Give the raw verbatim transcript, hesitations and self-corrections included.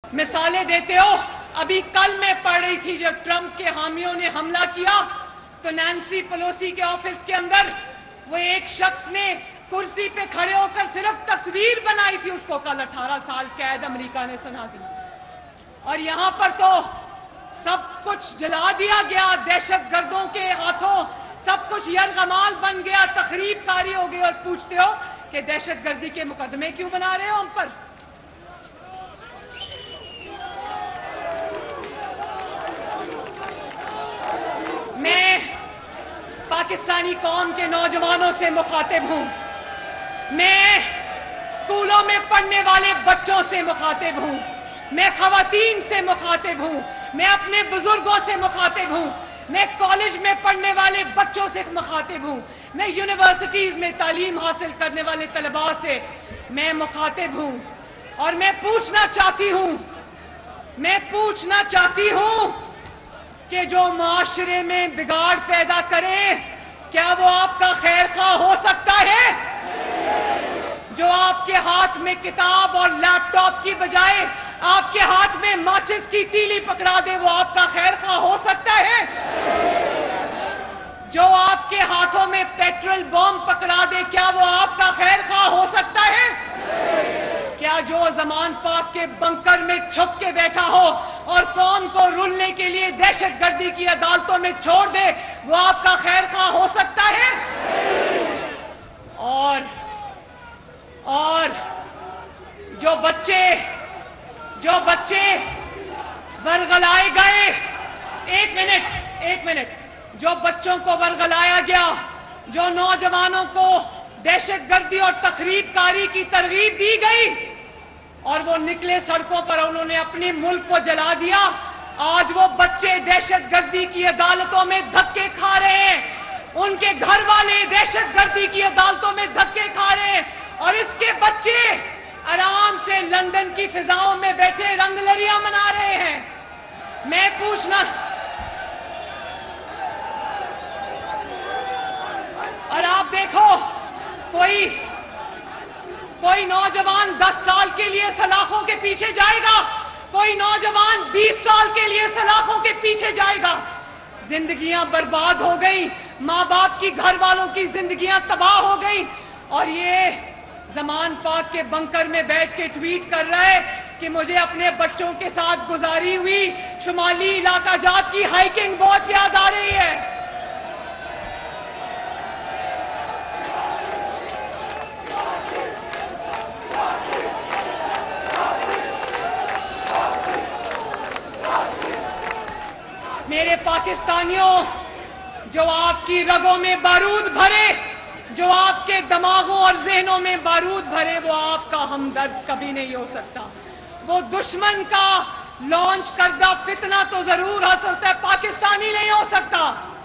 مثالیں دیتے ہو. ابھی کل میں پڑھ رہی تھی جب ٹرمپ کے حامیوں نے حملہ کیا تو نینسی پلوسی کے آفس کے اندر وہ ایک شخص نے کرسی پہ کھڑے ہو کر صرف تصویر بنائی تھی, اس کو کل اٹھارہ سال قید امریکہ نے سنا دی. اور یہاں پر تو سب کچھ جلا دیا گیا دہشت گردوں کے ہاتھوں, سب کچھ یرغمال بن گیا, تخریب کاری ہو گئی, اور پوچھتے ہو کہ دہشت گردی کے مقدمے کیوں بنا رہے ہو ہم پر. میں پاکستانی قوم کے نوجوانوں سے مخاطب ہوں, میں اسکولوں میں پڑھنے والے بچوں سے مخاطب ہوں, میں خواتین سے مخاطب ہوں, میں اپنے بزرگوں سے مخاطب ہوں, میں کالج میں پڑھنے والے بچوں سے مخاطب ہوں, میں یونیورسٹیز میں تعلیم حاصل کرنے والے طلباء سے میں مخاطب ہوں. اور میں پوچھنا چاہتی ہوں میں پوچھنا چاہتی ہوں کہ جو معاشرے میں بگاڑ پیدا کرے کیا وہ آپ کا خیر خواہ ہو سکتا ہے؟ جو آپ کے ہاتھ میں کتاب اور لیپ ٹاپ کی بجائے آپ کے ہاتھ میں ماچس کی تیلی پکڑا دے وہ آپ کا خیر خواہ ہو سکتا ہے؟ جو آپ کے ہاتھوں میں پیٹرول بم پکڑا دے کیا وہ آپ کا خیر خواہ ہو سکتا ہے؟ کیا جو زمان پاک کے بنکر میں چھپ کے بیٹھا ہو اور قوم کو رلنے کے لیے دہشت گردی کی عدالتوں میں چھوڑ دے وہ آپ کا خیر خواہ ہو سکتا ہے؟ اور اور جو بچے جو بچے ورغلائے گئے ایک منٹ ایک منٹ جو بچوں کو ورغلایا گیا, جو نوجوانوں کو دہشت گردی اور تخریب کاری کی ترغیب دی گئی اور وہ نکلے سڑکوں پر انہوں نے اپنے ملک کو جلا دیا, آج وہ بچے دہشت گردی کی عدالتوں میں دھکے کھا رہے ہیں, ان کے گھر والے دہشت گردی کی عدالتوں میں دھکے کھا رہے ہیں, اور اس کے بچے آرام سے لندن کی فضاؤں میں بیٹھے رنگ لڑیاں منا رہے ہیں. میں پوچھنا اور آپ دیکھو کوئی کوئی نوجوان دس سال کے لیے سلاخوں کے پیچھے جائے گا, کوئی نوجوان بیس سال کے لیے سلاخوں کے پیچھے جائے گا. زندگیاں برباد ہو گئی, ماں باپ کی گھر والوں کی زندگیاں تباہ ہو گئی, اور یہ زمان پاک کے بنکر میں بیٹھ کے ٹویٹ کر رہا ہے کہ مجھے اپنے بچوں کے ساتھ گزاری ہوئی شمالی علاقہ جات کی ہائیکنگ بہت یاد آ رہی ہے. میرے پاکستانیوں, جو آپ کی رگوں میں بارود بھرے, جو آپ کے دماغوں اور ذہنوں میں بارود بھرے وہ آپ کا ہمدرد کبھی نہیں ہو سکتا. وہ دشمن کا لانچ کردہ فتنہ تو ضرور ہو سکتا ہے, پاکستانی نہیں ہو سکتا.